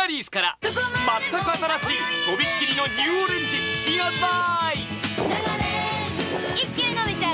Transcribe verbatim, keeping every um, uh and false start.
リーズから全く新しいとびっきりのニューオレンジ新発売。 一気に飲めちゃう